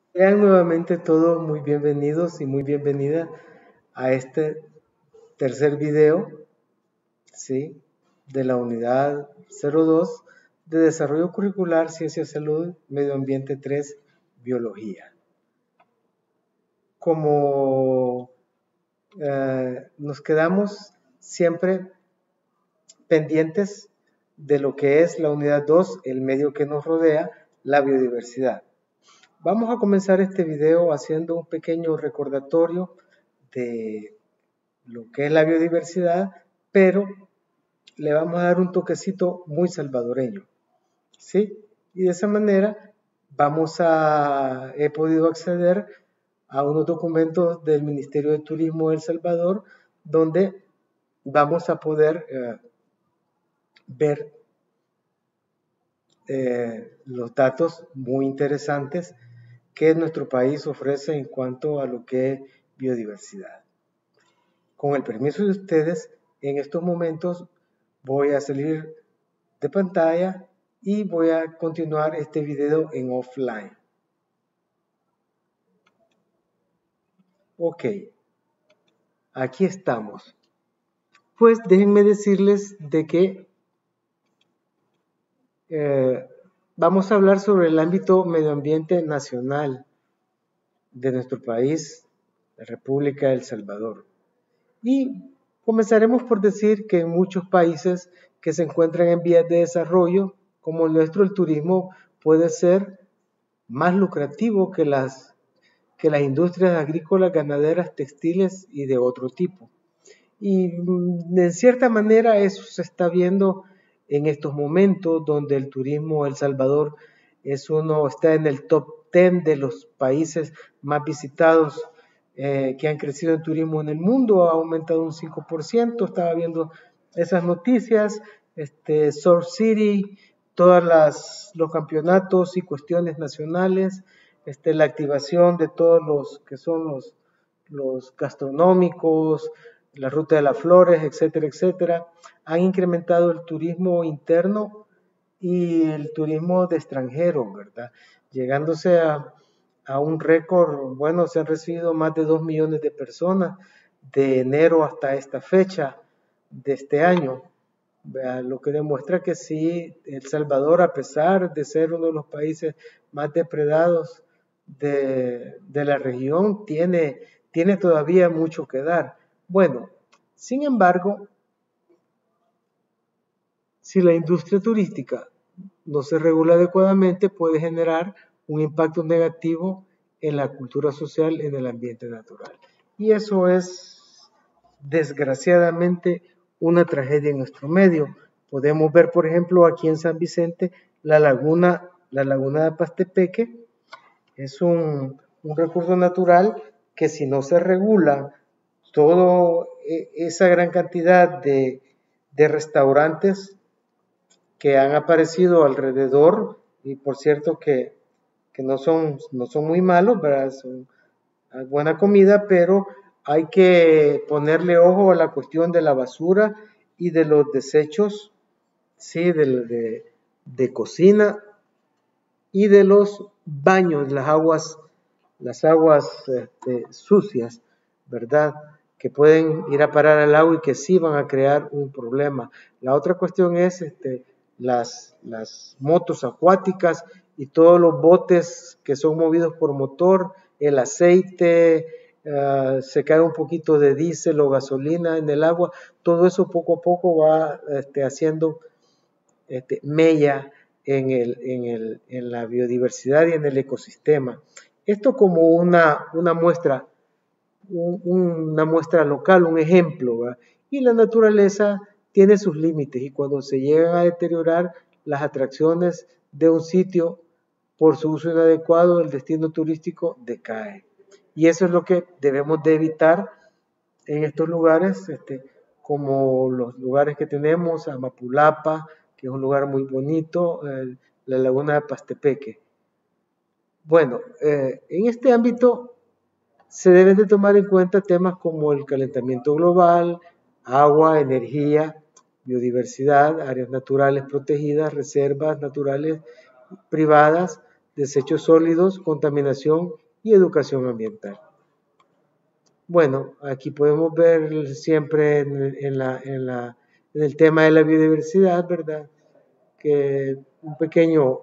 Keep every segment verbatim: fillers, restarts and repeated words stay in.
Sean nuevamente todos muy bienvenidos y muy bienvenida a este tercer video, ¿sí? De la unidad cero dos de Desarrollo Curricular, Ciencia, Salud, Medio Ambiente tres, Biología. Como eh, nos quedamos siempre pendientes de lo que es la unidad dos, el medio que nos rodea, la biodiversidad. Vamos a comenzar este video haciendo un pequeño recordatorio de lo que es la biodiversidad, pero le vamos a dar un toquecito muy salvadoreño, ¿sí? Y de esa manera vamos a, he podido acceder a unos documentos del Ministerio de Turismo de El Salvador, donde vamos a poder eh, ver eh, los datos muy interesantes que nuestro país ofrece en cuanto a lo que es biodiversidad. Con el permiso de ustedes, en estos momentos voy a salir de pantalla y voy a continuar este video en offline. Ok, aquí estamos. Pues déjenme decirles de que eh, vamos a hablar sobre el ámbito medio ambiente nacional de nuestro país, la República de El Salvador. Y comenzaremos por decir que en muchos países que se encuentran en vías de desarrollo, como el nuestro, el turismo puede ser más lucrativo que las, que las industrias agrícolas, ganaderas, textiles y de otro tipo. Y en cierta manera eso se está viendo en estos momentos donde el turismo El Salvador es uno, está en el top diez de los países más visitados eh, que han crecido en turismo en el mundo, ha aumentado un cinco por ciento, estaba viendo esas noticias, este, Surf City, todos los campeonatos y cuestiones nacionales, este, la activación de todos los que son los, los gastronómicos, la Ruta de las Flores, etcétera, etcétera, han incrementado el turismo interno y el turismo de extranjeros, ¿verdad? Llegándose a, a un récord, bueno, se han recibido más de dos millones de personas de enero hasta esta fecha de este año, ¿verdad? Lo que demuestra que sí, El Salvador, a pesar de ser uno de los países más depredados de, de la región, tiene, tiene todavía mucho que dar. Bueno, sin embargo, si la industria turística no se regula adecuadamente, puede generar un impacto negativo en la cultura social, en el ambiente natural. Y eso es, desgraciadamente, una tragedia en nuestro medio. Podemos ver, por ejemplo, aquí en San Vicente, la laguna, la laguna de Pastepeque, es un, un recurso natural que si no se regula toda esa gran cantidad de, de restaurantes que han aparecido alrededor, y por cierto que, que no, son, no son muy malos, ¿verdad? Son buena comida, pero hay que ponerle ojo a la cuestión de la basura y de los desechos, sí, de, de, de cocina y de los baños, las aguas, las aguas este, sucias, ¿verdad? Que pueden ir a parar al agua y que sí van a crear un problema. La otra cuestión es este, las, las motos acuáticas y todos los botes que son movidos por motor, el aceite, uh, se cae un poquito de diésel o gasolina en el agua, todo eso poco a poco va este, haciendo este, mella en, el, en, el, en la biodiversidad y en el ecosistema. Esto como una, una muestra, un, una muestra local, un ejemplo, ¿verdad? Y la naturaleza tiene sus límites y cuando se llegan a deteriorar las atracciones de un sitio por su uso inadecuado, el destino turístico decae. Y eso es lo que debemos de evitar en estos lugares, este, como los lugares que tenemos, Amapulapa, que es un lugar muy bonito, eh, la laguna de Pastepeque. Bueno, eh, en este ámbito se deben de tomar en cuenta temas como el calentamiento global, agua, energía, biodiversidad, áreas naturales protegidas, reservas naturales privadas, desechos sólidos, contaminación y educación ambiental. Bueno, aquí podemos ver siempre en, en, la, en, la, en el tema de la biodiversidad, ¿verdad? Que un pequeño,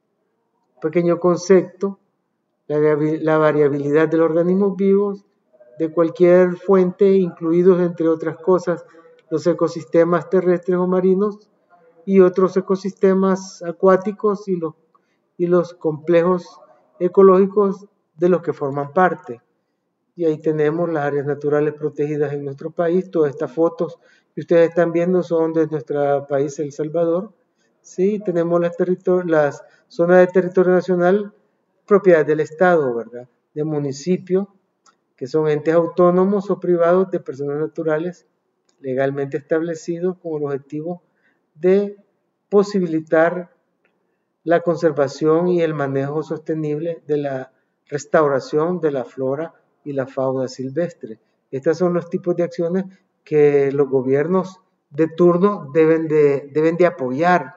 pequeño concepto, la, la variabilidad de los organismos vivos, de cualquier fuente, incluidos entre otras cosas los ecosistemas terrestres o marinos y otros ecosistemas acuáticos y los, y los complejos ecológicos de los que forman parte. Y ahí tenemos las áreas naturales protegidas en nuestro país. Todas estas fotos que ustedes están viendo son de nuestro país, El Salvador. Sí, tenemos las, las zonas de territorio nacional propiedad del Estado, ¿verdad? De municipio, que son entes autónomos o privados de personas naturales legalmente establecidos con el objetivo de posibilitar la conservación y el manejo sostenible de la restauración de la flora y la fauna silvestre. Estos son los tipos de acciones que los gobiernos de turno deben de, deben de apoyar,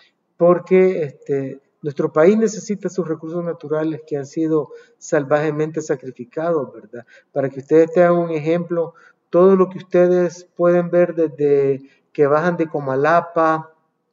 porque este, nuestro país necesita sus recursos naturales que han sido salvajemente sacrificados, ¿verdad? Para que ustedes tengan un ejemplo, todo lo que ustedes pueden ver desde que bajan de Comalapa,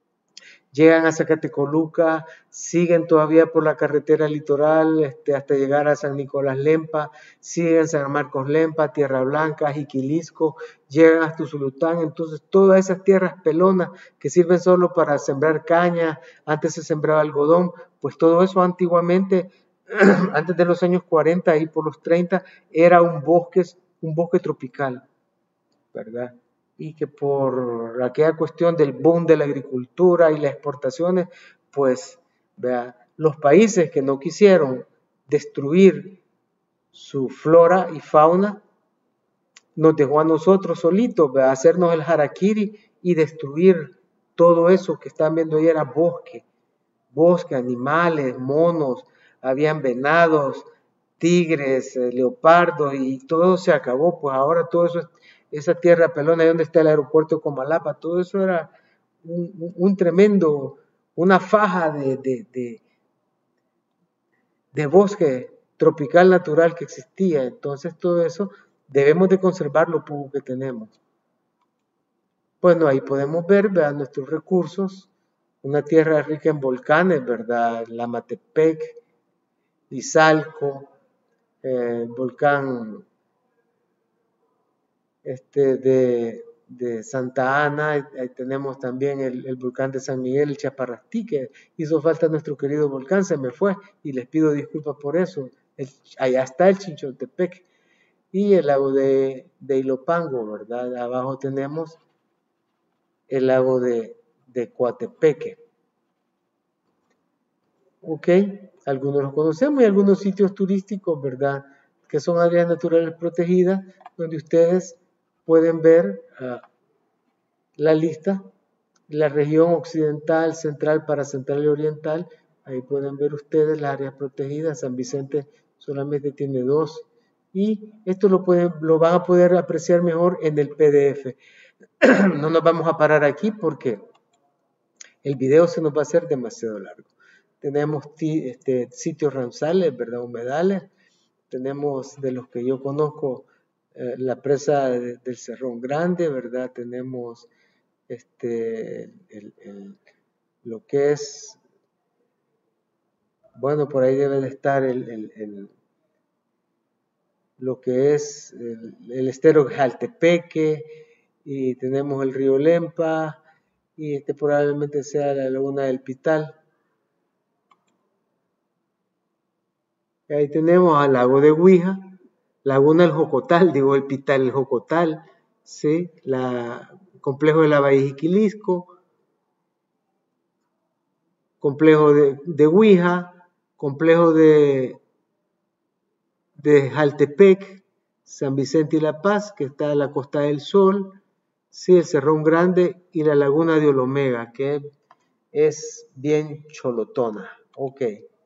llegan a Zacatecoluca, siguen todavía por la carretera litoral este, hasta llegar a San Nicolás Lempa, siguen San Marcos Lempa, Tierra Blanca, Jiquilisco, llegan hasta Usulután. Entonces todas esas tierras pelonas que sirven solo para sembrar caña, antes se sembraba algodón, pues todo eso antiguamente, antes de los años cuarenta y por los treinta, era un bosque, un bosque tropical, ¿verdad? Y que por aquella cuestión del boom de la agricultura y las exportaciones, pues vea, los países que no quisieron destruir su flora y fauna, nos dejó a nosotros solitos, vea, hacernos el harakiri y destruir todo eso que están viendo ahí. Era bosque, bosque, animales, monos, habían venados, tigres, eh, leopardos, y todo se acabó. Pues ahora todo eso es esa tierra pelona, ahí donde está el aeropuerto de Comalapa, todo eso era un, un, un tremendo, una faja de, de, de, de bosque tropical natural que existía. Entonces todo eso debemos de conservar lo poco que tenemos. Bueno, ahí podemos ver, vean nuestros recursos, una tierra rica en volcanes, ¿verdad? Lamatepec, Izalco, eh, volcán Este, de, de Santa Ana, ahí tenemos también el, el volcán de San Miguel, el Chaparrastí, que hizo falta nuestro querido volcán, se me fue, y les pido disculpas por eso. El, allá está el Chinchotepec, y el lago de, de Ilopango, ¿verdad? Abajo tenemos el lago de, de Coatepeque. Ok, algunos los conocemos, y algunos sitios turísticos, ¿verdad? Que son áreas naturales protegidas, donde ustedes pueden ver uh, la lista, la región occidental, central, paracentral y oriental. Ahí pueden ver ustedes las áreas protegidas. San Vicente solamente tiene dos. Y esto lo, pueden, lo van a poder apreciar mejor en el P D F. No nos vamos a parar aquí porque el video se nos va a hacer demasiado largo. Tenemos este, sitios ramsales, ¿verdad? Humedales. Tenemos, de los que yo conozco, eh, la presa de, del Cerrón Grande, ¿verdad? Tenemos este, el, el, lo que es, bueno, por ahí debe de estar el, el, el lo que es el, el estero Jaltepeque, y tenemos el río Lempa, y este probablemente sea la laguna del Pital. Y ahí tenemos al lago de Huija, laguna del Jocotal, digo el Pital, el Jocotal, ¿sí? La, complejo de la Bahía Jiquilisco, complejo de, de Huija, complejo de, de Jaltepec, San Vicente y La Paz, que está en la Costa del Sol, sí, el Cerrón Grande y la laguna de Olomega, que es bien cholotona. Ok.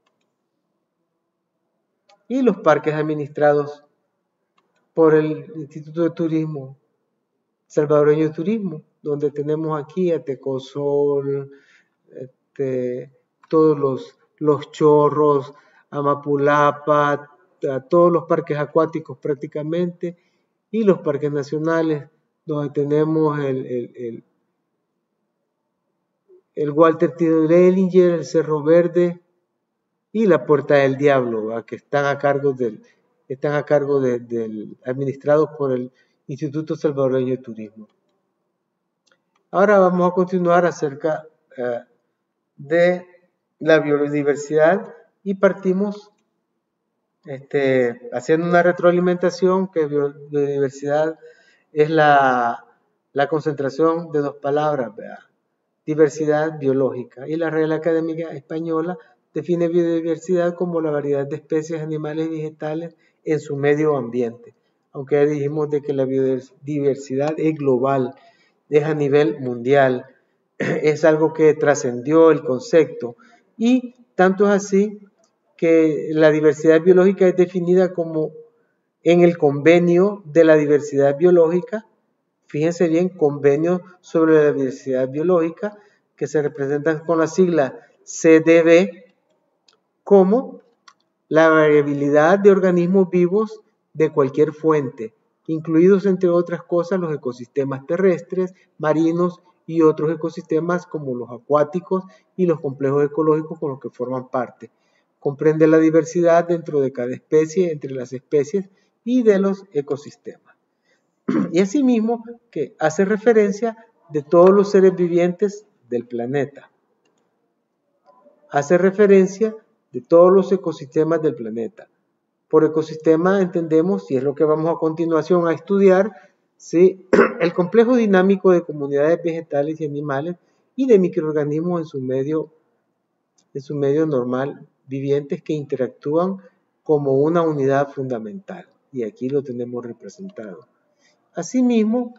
Y los parques administrados por el Instituto de Turismo Salvadoreño de Turismo, donde tenemos aquí a Tecosol, este, todos los Los Chorros, Amapulapa, a todos los parques acuáticos prácticamente, y los parques nacionales, donde tenemos el, el, el, el Walter Tito Dellinger, el Cerro Verde y la Puerta del Diablo, ¿va? que están a cargo del, están a cargo de, del, administrados por el Instituto Salvadoreño de Turismo. Ahora vamos a continuar acerca uh, de la biodiversidad y partimos este, haciendo una retroalimentación que biodiversidad es la, la concentración de dos palabras, ¿verdad? Diversidad biológica, y la Real Academia Española define biodiversidad como la variedad de especies animales y vegetales en su medio ambiente, aunque ya dijimos de que la biodiversidad es global, es a nivel mundial, es algo que trascendió el concepto, y tanto es así que la diversidad biológica es definida como en el convenio de la diversidad biológica. Fíjense bien, convenio sobre la diversidad biológica, que se representan con la sigla C D B, como la variabilidad de organismos vivos de cualquier fuente, incluidos entre otras cosas los ecosistemas terrestres, marinos y otros ecosistemas como los acuáticos y los complejos ecológicos con los que forman parte. Comprende la diversidad dentro de cada especie, entre las especies y de los ecosistemas. Y asimismo que hace referencia de todos los seres vivientes del planeta. Hace referencia de todos los ecosistemas del planeta. Por ecosistema entendemos, y es lo que vamos a continuación a estudiar, ¿sí? el complejo dinámico de comunidades vegetales y animales y de microorganismos en su medio, en su medio normal vivientes que interactúan como una unidad fundamental. Y aquí lo tenemos representado. Asimismo,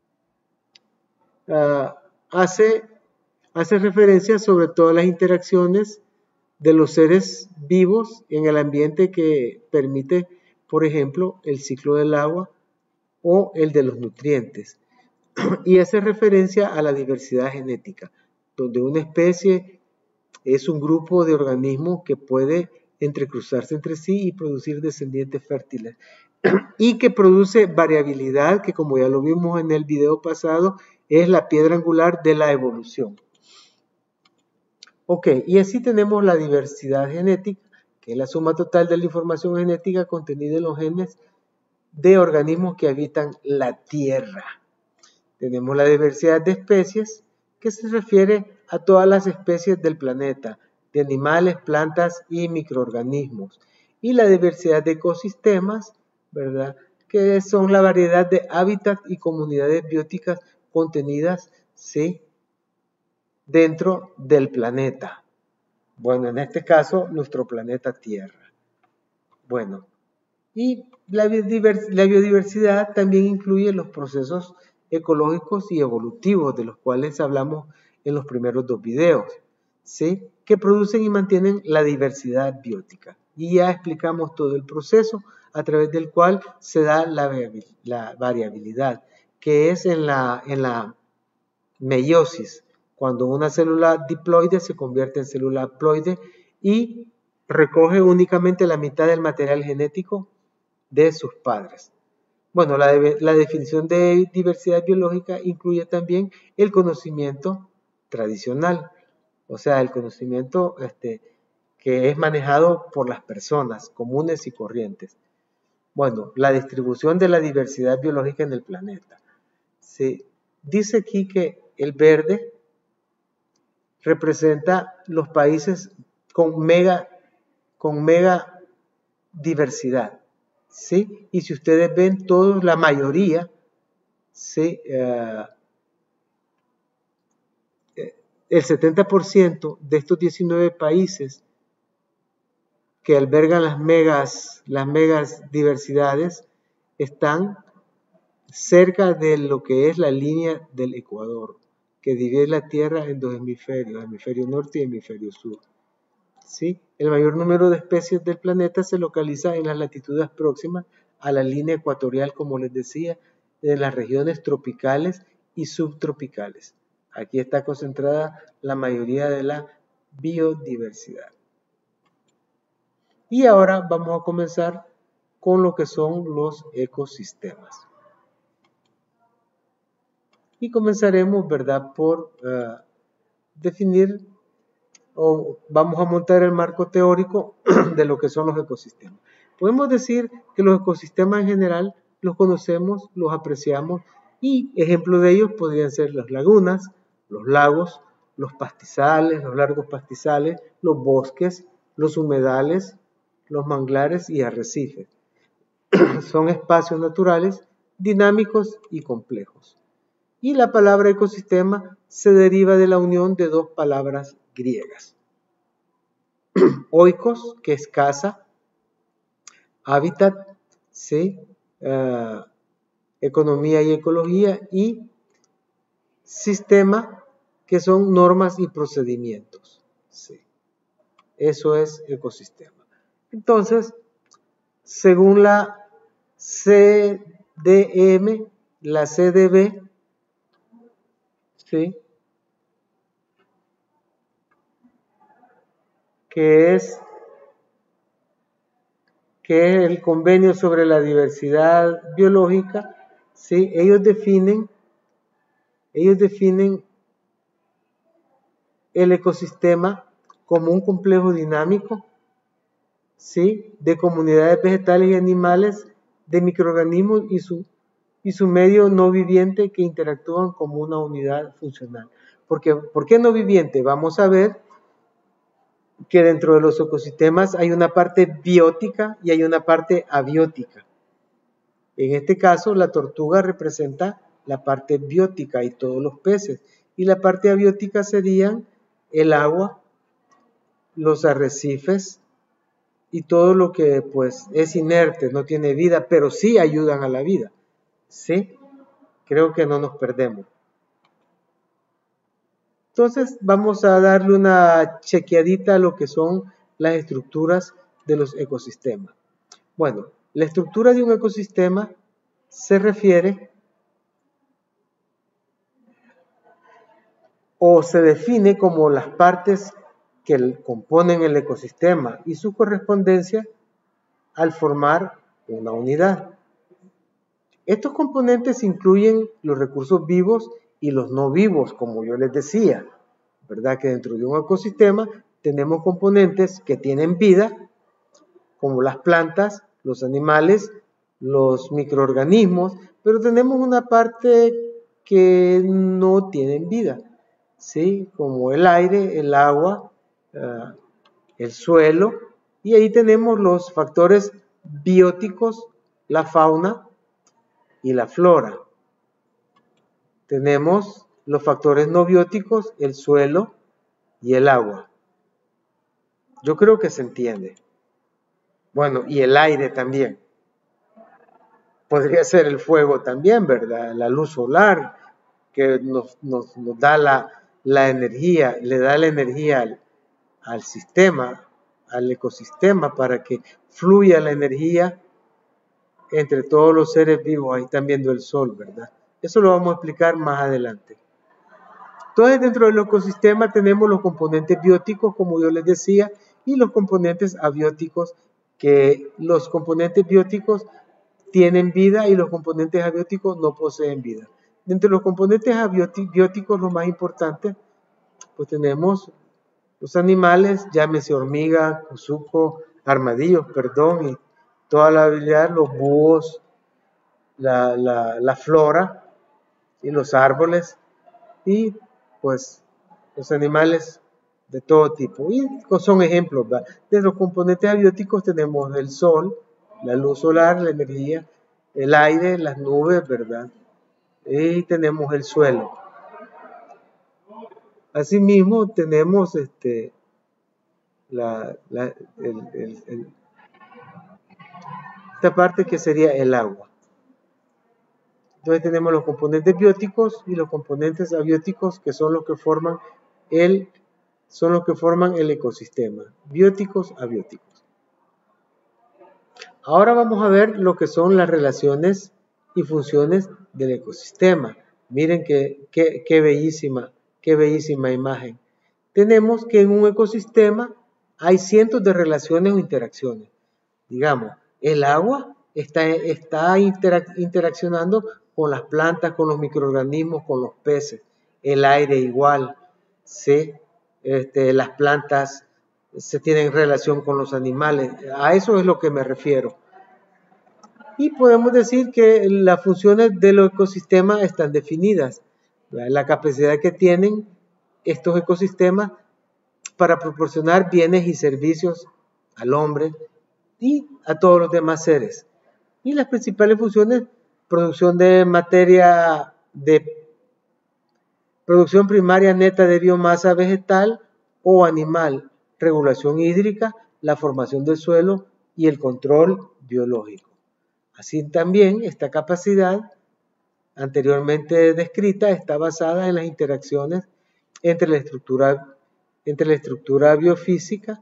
uh, hace, hace referencia sobre todas las interacciones de los seres vivos en el ambiente que permite, por ejemplo, el ciclo del agua o el de los nutrientes. Y hace referencia a la diversidad genética, donde una especie es un grupo de organismos que puede entrecruzarse entre sí y producir descendientes fértiles. Y que produce variabilidad, que como ya lo vimos en el video pasado, es la piedra angular de la evolución. Ok, y así tenemos la diversidad genética, que es la suma total de la información genética contenida en los genes de organismos que habitan la Tierra. Tenemos la diversidad de especies, que se refiere a todas las especies del planeta, de animales, plantas y microorganismos. Y la diversidad de ecosistemas, ¿verdad?, que son la variedad de hábitats y comunidades bióticas contenidas, ¿sí?, dentro del planeta. Bueno, en este caso, nuestro planeta Tierra. Bueno, y la biodiversidad también incluye los procesos ecológicos y evolutivos, de los cuales hablamos en los primeros dos videos, ¿sí?, que producen y mantienen la diversidad biótica. Y ya explicamos todo el proceso a través del cual se da la, la variabilidad, que es en la, en la meiosis, cuando una célula diploide se convierte en célula haploide y recoge únicamente la mitad del material genético de sus padres. Bueno, la, de, la definición de diversidad biológica incluye también el conocimiento tradicional, o sea, el conocimiento este, que es manejado por las personas comunes y corrientes. Bueno, la distribución de la diversidad biológica en el planeta. Se dice aquí que el verde representa los países con mega, con mega diversidad, ¿sí? Y si ustedes ven, todos, la mayoría, ¿sí?, uh, el setenta por ciento de estos diecinueve países que albergan las megas, las megas diversidades están cerca de lo que es la línea del Ecuador, que divide la Tierra en dos hemisferios, hemisferio norte y hemisferio sur. ¿Sí? El mayor número de especies del planeta se localiza en las latitudes próximas a la línea ecuatorial, como les decía, en las regiones tropicales y subtropicales. Aquí está concentrada la mayoría de la biodiversidad. Y ahora vamos a comenzar con lo que son los ecosistemas. Y comenzaremos, ¿verdad?, por uh, definir o vamos a montar el marco teórico de lo que son los ecosistemas. Podemos decir que los ecosistemas en general los conocemos, los apreciamos y ejemplos de ellos podrían ser las lagunas, los lagos, los pastizales, los largos pastizales, los bosques, los humedales, los manglares y arrecifes. Son espacios naturales dinámicos y complejos. Y la palabra ecosistema se deriva de la unión de dos palabras griegas. Oikos, que es casa, hábitat, ¿sí? Uh, economía y ecología, y sistema, que son normas y procedimientos. ¿Sí? Eso es ecosistema. Entonces, según la C D M, la C D B, ¿sí?, que es, que es el convenio sobre la diversidad biológica, ¿sí? Ellos definen, ellos definen el ecosistema como un complejo dinámico, ¿sí?, de comunidades vegetales y animales, de microorganismos y su, y su medio no viviente que interactúan como una unidad funcional. Porque, ¿por qué no viviente? Vamos a ver que dentro de los ecosistemas hay una parte biótica y hay una parte abiótica. En este caso, la tortuga representa la parte biótica y todos los peces. Y la parte abiótica serían el agua, los arrecifes y todo lo que pues es inerte, no tiene vida, pero sí ayudan a la vida. ¿Sí? Creo que no nos perdemos. Entonces vamos a darle una chequeadita a lo que son las estructuras de los ecosistemas. Bueno, la estructura de un ecosistema se refiere o se define como las partes que componen el ecosistema y su correspondencia al formar una unidad. Estos componentes incluyen los recursos vivos y los no vivos, como yo les decía, ¿verdad? Que dentro de un ecosistema tenemos componentes que tienen vida, como las plantas, los animales, los microorganismos, pero tenemos una parte que no tienen vida, ¿sí? Como el aire, el agua, uh, el suelo, y ahí tenemos los factores bióticos, la fauna y la flora. Tenemos los factores no bióticos, el suelo y el agua. Yo creo que se entiende. Bueno, y el aire también. Podría ser el fuego también, ¿verdad? La luz solar, que nos, nos, nos da la, la energía, le da la energía al, al sistema, al ecosistema, para que fluya la energía entre todos los seres vivos. Ahí están viendo el sol, ¿verdad? Eso lo vamos a explicar más adelante. Entonces, dentro del ecosistema tenemos los componentes bióticos, como yo les decía, y los componentes abióticos, que los componentes bióticos tienen vida y los componentes abióticos no poseen vida. Dentro de los componentes abióticos, los más importantes, pues tenemos los animales, llámese hormiga, cuzuco, armadillos, perdón, y toda la habilidad, los búhos, la, la, la flora y los árboles, y pues los animales de todo tipo. Y son ejemplos, ¿verdad? De los componentes abióticos tenemos el sol, la luz solar, la energía, el aire, las nubes, ¿verdad? Y tenemos el suelo. Asimismo tenemos este, la, la, el, el, el, esta parte que sería el agua. Entonces tenemos los componentes bióticos y los componentes abióticos, que son los que forman el, son los que forman el ecosistema. Bióticos, abióticos. Ahora vamos a ver lo que son las relaciones y funciones del ecosistema. Miren qué, qué, qué bellísima, qué bellísima imagen. Tenemos que en un ecosistema hay cientos de relaciones o interacciones. Digamos, el agua está, está interac interaccionando con las plantas, con los microorganismos, con los peces. El aire igual, ¿sí? Este, las plantas se tienen relación con los animales. A eso es lo que me refiero. Y podemos decir que las funciones de los ecosistemas están definidas. La capacidad que tienen estos ecosistemas para proporcionar bienes y servicios al hombre y a todos los demás seres. Y las principales funciones: producción de materia, de producción primaria neta de biomasa vegetal o animal, regulación hídrica, la formación del suelo y el control biológico. Así también, esta capacidad anteriormente descrita está basada en las interacciones entre la estructura, entre la estructura biofísica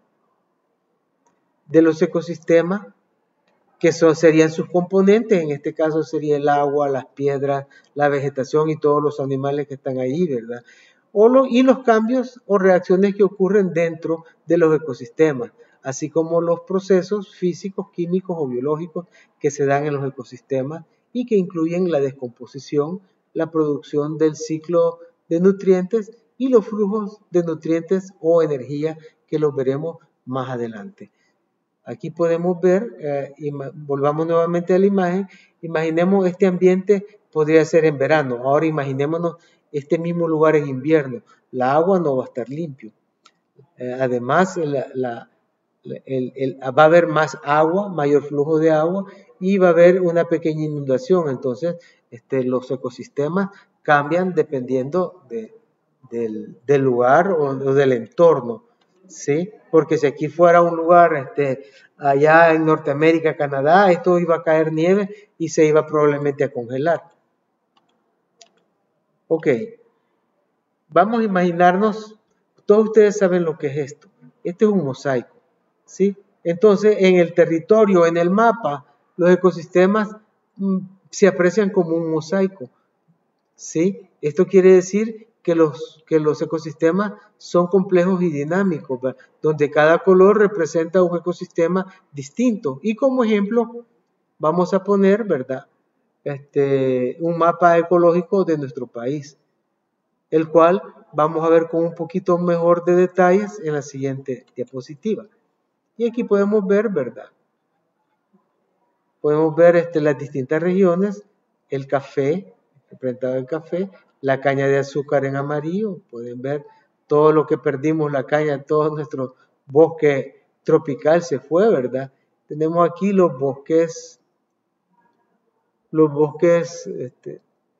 de los ecosistemas, que son, serían sus componentes. En este caso sería el agua, las piedras, la vegetación y todos los animales que están ahí, ¿verdad? O lo, y los cambios o reacciones que ocurren dentro de los ecosistemas, así como los procesos físicos, químicos o biológicos que se dan en los ecosistemas y que incluyen la descomposición, la producción del ciclo de nutrientes y los flujos de nutrientes o energía, que los veremos más adelante. Aquí podemos ver, eh, volvamos nuevamente a la imagen, imaginemos este ambiente, podría ser en verano. Ahora imaginémonos este mismo lugar en invierno. La agua no va a estar limpio. Eh, además, la, la, el, el, va a haber más agua, mayor flujo de agua, y va a haber una pequeña inundación. Entonces, este, los ecosistemas cambian dependiendo de, del, del lugar o, o del entorno, ¿sí? Porque si aquí fuera un lugar, este, allá en Norteamérica, Canadá, esto iba a caer nieve y se iba probablemente a congelar. Ok, vamos a imaginarnos, todos ustedes saben lo que es esto. Este es un mosaico, ¿sí? Entonces, en el territorio, en el mapa, los ecosistemas mm, se aprecian como un mosaico, ¿sí? Esto quiere decir que los, que los ecosistemas son complejos y dinámicos, ¿verdad? Donde cada color representa un ecosistema distinto. Y como ejemplo, vamos a poner, ¿verdad?, este, un mapa ecológico de nuestro país, el cual vamos a ver con un poquito mejor de detalles en la siguiente diapositiva. Y aquí podemos ver, ¿verdad? Podemos ver este, las distintas regiones, el café, representado el café, la caña de azúcar en amarillo. Pueden ver todo lo que perdimos, la caña, todo nuestro bosque tropical se fue, ¿verdad? Tenemos aquí los bosques, los bosques este,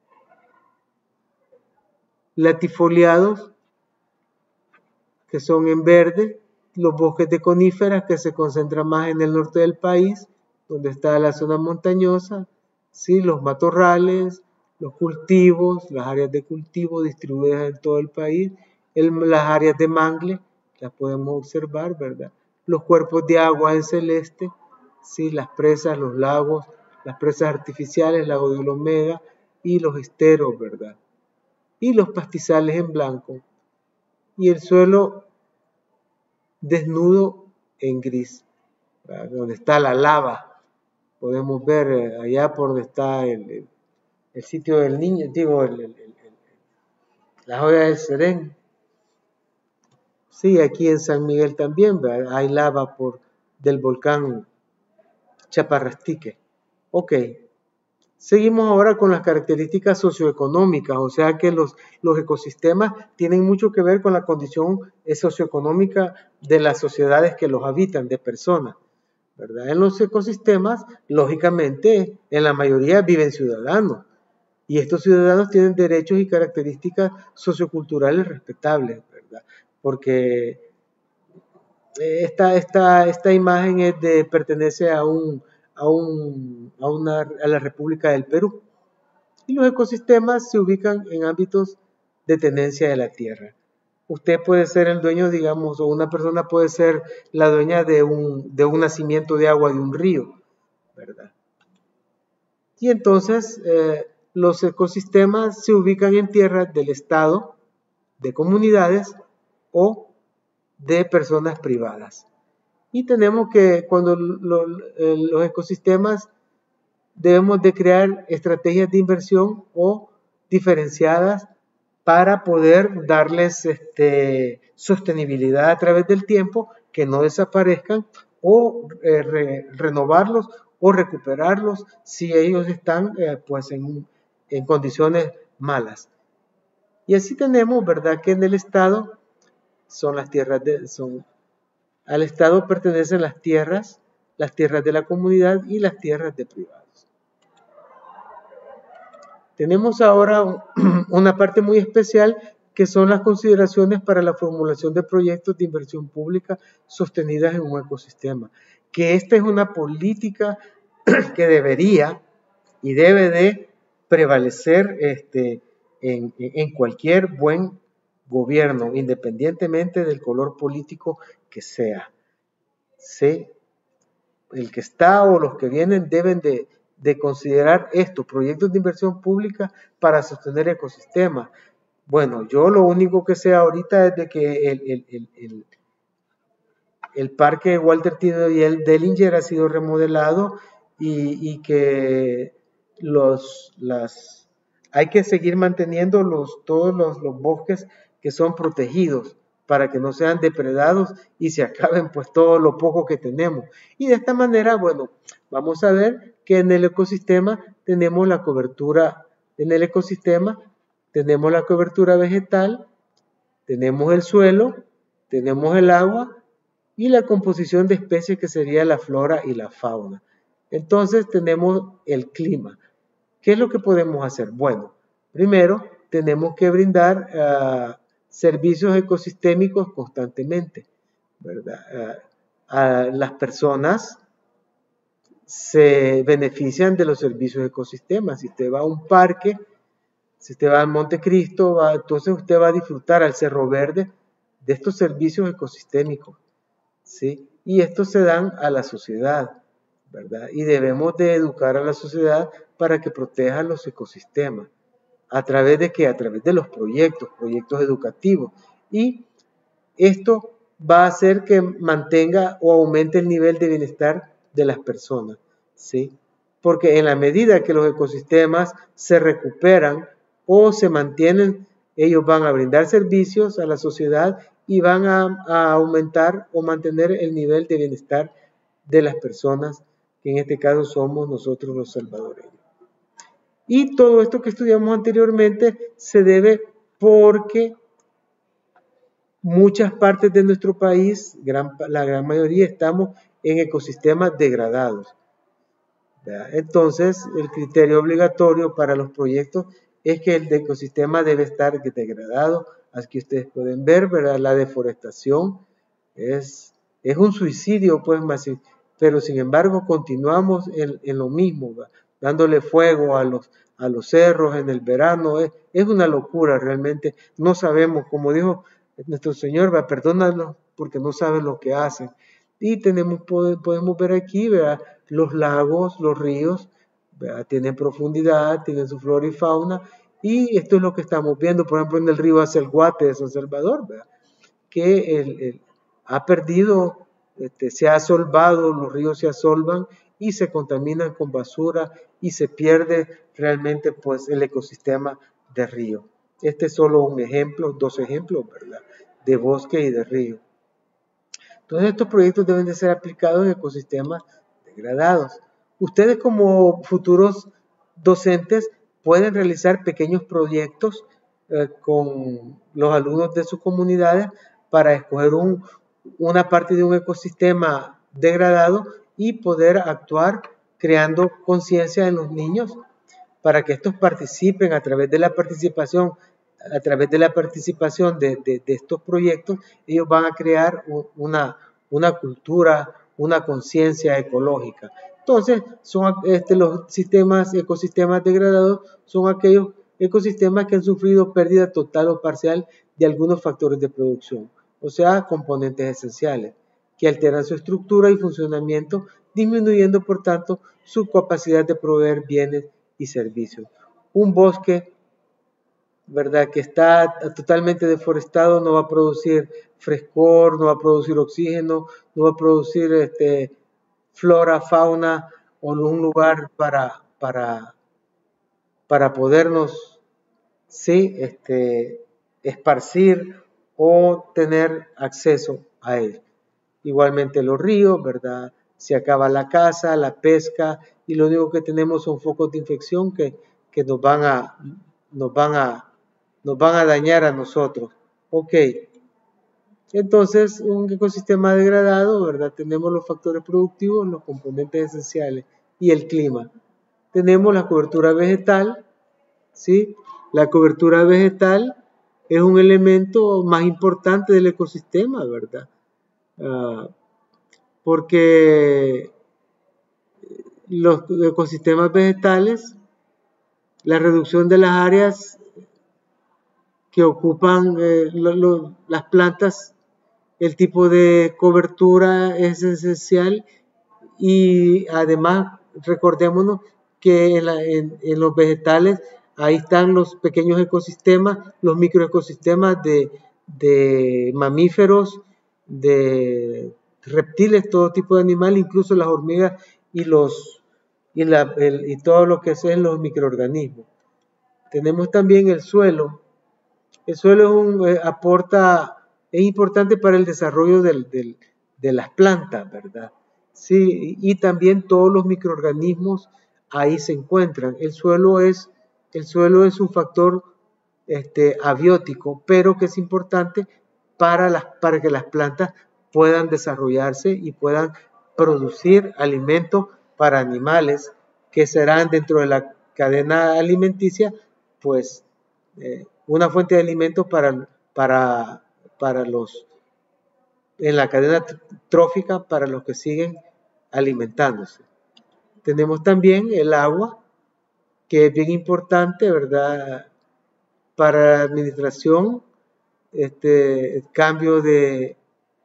latifoliados, que son en verde, los bosques de coníferas, que se concentran más en el norte del país, donde está la zona montañosa, ¿sí? Los matorrales, los cultivos, las áreas de cultivo distribuidas en todo el país, el, las áreas de mangle, las podemos observar, ¿verdad? Los cuerpos de agua en celeste, ¿sí? Las presas, los lagos, las presas artificiales, lago de Olomega y los esteros, ¿verdad? Y los pastizales en blanco, y el suelo desnudo en gris, ¿verdad? Donde está la lava. Podemos ver eh, allá por donde está el, el, el sitio del niño, digo, el, el, el, la joya del Serén. Sí, aquí en San Miguel también, ¿verdad? Hay lava por, del volcán Chaparrastique. Ok. Seguimos ahora con las características socioeconómicas, o sea que los, los ecosistemas tienen mucho que ver con la condición socioeconómica de las sociedades que los habitan, de personas, ¿verdad? En los ecosistemas, lógicamente, en la mayoría viven ciudadanos, y estos ciudadanos tienen derechos y características socioculturales respetables, ¿verdad? Porque esta, esta, esta imagen es de, pertenece a un... A, un, a, una, a la República del Perú. Y los ecosistemas se ubican en ámbitos de tenencia de la tierra. Usted puede ser el dueño, digamos, o una persona puede ser la dueña de un, de un nacimiento de agua de un río, ¿verdad? Y entonces eh, los ecosistemas se ubican en tierras del Estado, de comunidades o de personas privadas. Y tenemos que, cuando lo, los ecosistemas, debemos de crear estrategias de inversión o diferenciadas para poder darles este, sostenibilidad a través del tiempo, que no desaparezcan, o eh, re, renovarlos o recuperarlos si ellos están eh, pues en, en condiciones malas. Y así tenemos, ¿verdad?, que en el Estado son las tierras de, son, al Estado pertenecen las tierras, las tierras de la comunidad y las tierras de privados. Tenemos ahora una parte muy especial que son las consideraciones para la formulación de proyectos de inversión pública sostenidas en un ecosistema. Que esta es una política que debería y debe de prevalecer este, en, en cualquier buen gobierno, independientemente del color político que sea. ¿Sí? El que está o los que vienen deben de, de considerar estos proyectos de inversión pública para sostener ecosistemas. Bueno, yo lo único que sé ahorita es de que el, el, el, el, el parque Walter T. Dellinger ha sido remodelado y, y que los, las, hay que seguir manteniendo los, todos los, los bosques que son protegidos para que no sean depredados y se acaben pues todo lo poco que tenemos. Y de esta manera, bueno, vamos a ver que en el ecosistema tenemos la cobertura, en el ecosistema tenemos la cobertura vegetal, tenemos el suelo, tenemos el agua y la composición de especies que sería la flora y la fauna. Entonces tenemos el clima. ¿Qué es lo que podemos hacer? Bueno, primero tenemos que brindar uh, servicios ecosistémicos constantemente, ¿verdad? Uh, uh, las personas se benefician de los servicios de ecosistemas. Si usted va a un parque, si usted va al Montecristo, va, entonces usted va a disfrutar al Cerro Verde de estos servicios ecosistémicos, ¿sí? Y estos se dan a la sociedad, ¿verdad? Y debemos de educar a la sociedad para que proteja los ecosistemas. ¿A través de qué? A través de los proyectos, proyectos educativos. Y esto va a hacer que mantenga o aumente el nivel de bienestar de las personas, ¿sí? Porque en la medida que los ecosistemas se recuperan o se mantienen, ellos van a brindar servicios a la sociedad y van a, a aumentar o mantener el nivel de bienestar de las personas, que en este caso somos nosotros los salvadoreños. Y todo esto que estudiamos anteriormente se debe porque muchas partes de nuestro país, gran, la gran mayoría, estamos en ecosistemas degradados. ¿Verdad? Entonces, el criterio obligatorio para los proyectos es que el ecosistema debe estar degradado. Aquí ustedes pueden ver, ¿verdad? La deforestación es, es un suicidio, pues, masivo, pero sin embargo continuamos en, en lo mismo, ¿verdad? Dándole fuego a los, a los cerros en el verano. Es, es una locura realmente. No sabemos, como dijo nuestro Señor, ¿verdad? Perdónanos porque no saben lo que hacen. Y tenemos, podemos ver aquí, ¿verdad? Los lagos, los ríos, ¿verdad? Tienen profundidad, tienen su flora y fauna, y esto es lo que estamos viendo, por ejemplo, en el río Acelguate de San Salvador, ¿verdad? Que el, el, ha perdido, este, se ha asolvado, los ríos se asolvan y se contaminan con basura y se pierde realmente pues el ecosistema de río. Este es solo un ejemplo, dos ejemplos, ¿verdad? De bosque y de río. Entonces estos proyectos deben de ser aplicados en ecosistemas degradados. Ustedes como futuros docentes pueden realizar pequeños proyectos eh, con los alumnos de sus comunidades para escoger un, una parte de un ecosistema degradado y poder actuar creando conciencia en los niños para que estos participen a través de la participación a través de la participación de, de, de estos proyectos, ellos van a crear una, una cultura, una conciencia ecológica. Entonces, son este, los sistemas, ecosistemas degradados son aquellos ecosistemas que han sufrido pérdida total o parcial de algunos factores de producción, o sea, componentes esenciales, que alteran su estructura y funcionamiento, disminuyendo, por tanto, su capacidad de proveer bienes y servicios. Un bosque ¿verdad?, que está totalmente deforestado, no va a producir frescor, no va a producir oxígeno, no va a producir este, flora, fauna, o un lugar para, para, para podernos, sí, este, esparcir o tener acceso a él. Igualmente los ríos, ¿verdad? Se acaba la caza, la pesca, y lo único que tenemos son focos de infección que, que nos van a, nos van a, nos van a dañar a nosotros. Ok. Entonces, un ecosistema degradado, ¿verdad? Tenemos los factores productivos, los componentes esenciales y el clima. Tenemos la cobertura vegetal, ¿sí? La cobertura vegetal es un elemento más importante del ecosistema, ¿verdad? Uh, porque los ecosistemas vegetales, la reducción de las áreas que ocupan eh, lo, lo, las plantas, el tipo de cobertura es esencial, y además recordémonos que en, la, en, en los vegetales ahí están los pequeños ecosistemas, los microecosistemas de, de mamíferos, de reptiles, todo tipo de animales, incluso las hormigas y, los, y, la, el, y todo lo que son los microorganismos. Tenemos también el suelo. El suelo es un, eh, aporta, es importante para el desarrollo del, del, de las plantas, ¿verdad? Sí, y también todos los microorganismos ahí se encuentran. El suelo es, el suelo es un factor este, abiótico, pero que es importante para, las, para que las plantas puedan desarrollarse y puedan producir alimentos para animales que serán dentro de la cadena alimenticia, pues eh, una fuente de alimentos para, para, para los, en la cadena trófica, para los que siguen alimentándose. Tenemos también el agua, que es bien importante, ¿verdad?, para la administración, este, el cambio de,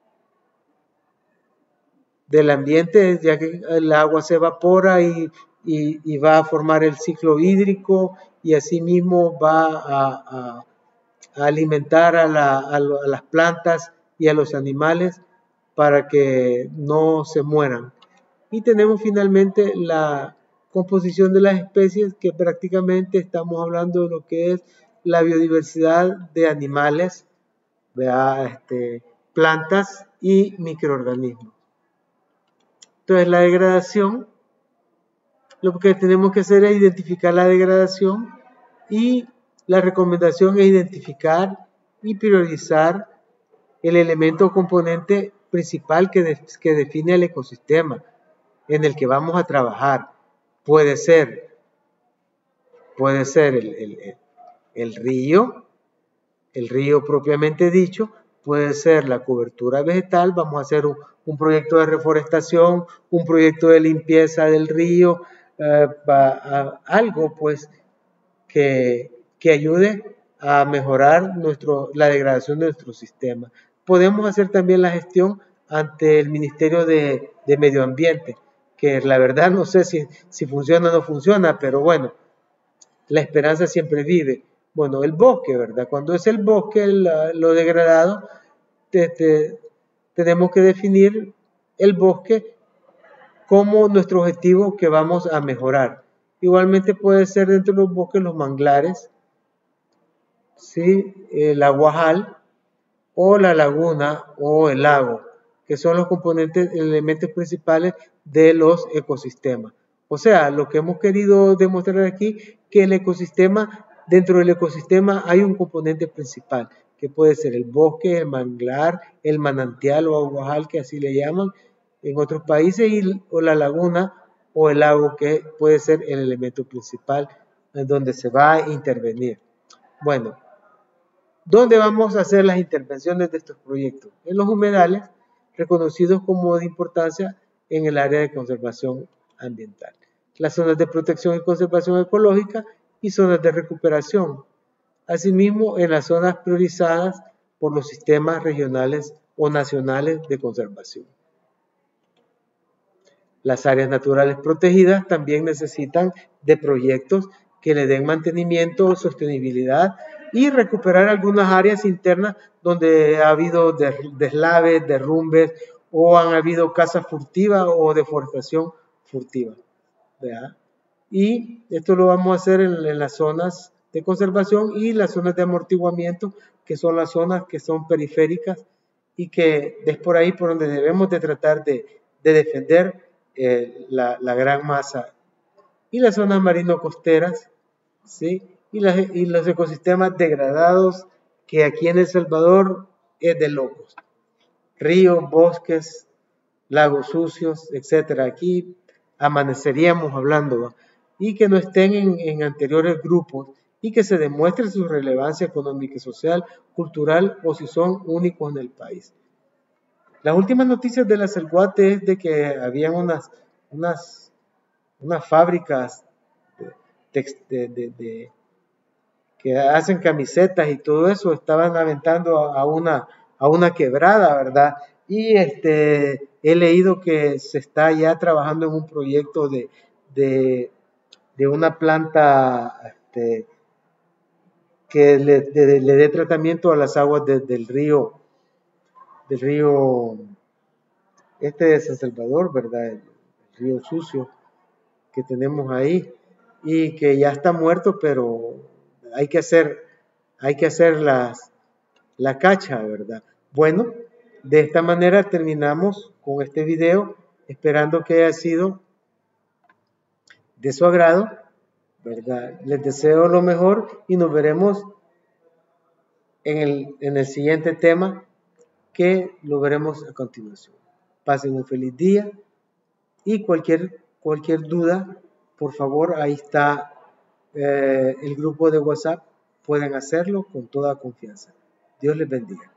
del ambiente, ya que el agua se evapora y, y, y va a formar el ciclo hídrico, y asimismo va a, a, a alimentar a, la, a, lo, a las plantas y a los animales para que no se mueran. Y tenemos finalmente la composición de las especies, que prácticamente estamos hablando de lo que es la biodiversidad de animales, este, plantas y microorganismos. Entonces, la degradación, lo que tenemos que hacer es identificar la degradación, y la recomendación es identificar y priorizar el elemento o componente principal que, de, que define el ecosistema en el que vamos a trabajar. Puede ser, puede ser el, el, el río, el río propiamente dicho, puede ser la cobertura vegetal, vamos a hacer un, un proyecto de reforestación, un proyecto de limpieza del río, eh, a, a, algo pues que, que ayude a mejorar nuestro, la degradación de nuestro sistema. Podemos hacer también la gestión ante el Ministerio de, de Medio Ambiente, que la verdad no sé si, si funciona o no funciona, pero bueno, la esperanza siempre vive. Bueno, el bosque, ¿verdad? Cuando es el bosque el, lo degradado, te, te, tenemos que definir el bosque como nuestro objetivo que vamos a mejorar. Igualmente puede ser dentro de los bosques los manglares, ¿sí?, el aguajal, o la laguna o el lago, que son los componentes, elementos principales de los ecosistemas. O sea, lo que hemos querido demostrar aquí, que el ecosistema, dentro del ecosistema hay un componente principal, que puede ser el bosque, el manglar, el manantial o aguajal, que así le llaman en otros países, y, o la laguna o el lago, que puede ser el elemento principal en donde se va a intervenir. Bueno, ¿dónde vamos a hacer las intervenciones de estos proyectos? En los humedales, reconocidos como de importancia en el área de conservación ambiental. Las zonas de protección y conservación ecológica y zonas de recuperación. Asimismo, en las zonas priorizadas por los sistemas regionales o nacionales de conservación. Las áreas naturales protegidas también necesitan de proyectos que le den mantenimiento o sostenibilidad y recuperar algunas áreas internas donde ha habido deslaves, derrumbes o han habido caza furtiva o deforestación furtiva. ¿Verdad? Y esto lo vamos a hacer en, en las zonas de conservación y las zonas de amortiguamiento, que son las zonas que son periféricas y que es por ahí por donde debemos de tratar de, de defender eh, la, la gran masa. Y las zonas marino-costeras, ¿sí? Y, las, y los ecosistemas degradados, que aquí en El Salvador es de locos. Ríos, bosques, lagos sucios, etcétera. Aquí amaneceríamos hablando, ¿no? Y que no estén en, en anteriores grupos y que se demuestre su relevancia económica y social, cultural o si son únicos en el país. Las últimas noticias de la Celguate es de que habían unas, unas, unas fábricas de, de, de, de, que hacen camisetas y todo eso, estaban aventando a, a, una, a una quebrada, ¿verdad? Y este, he leído que se está ya trabajando en un proyecto de, de, de una planta este, que le, de, le dé tratamiento a las aguas de, del río, del río este de San Salvador, ¿verdad? El, el río sucio que tenemos ahí y que ya está muerto, pero hay que hacer, hay que hacer las, la cacha, ¿verdad? Bueno, de esta manera terminamos con este video, esperando que haya sido de su agrado, ¿verdad? Les deseo lo mejor y nos veremos en el, en el siguiente tema, que lo veremos a continuación. Pasen un feliz día y cualquier, cualquier duda, por favor, ahí está eh, el grupo de WhatsApp, pueden hacerlo con toda confianza. Dios les bendiga.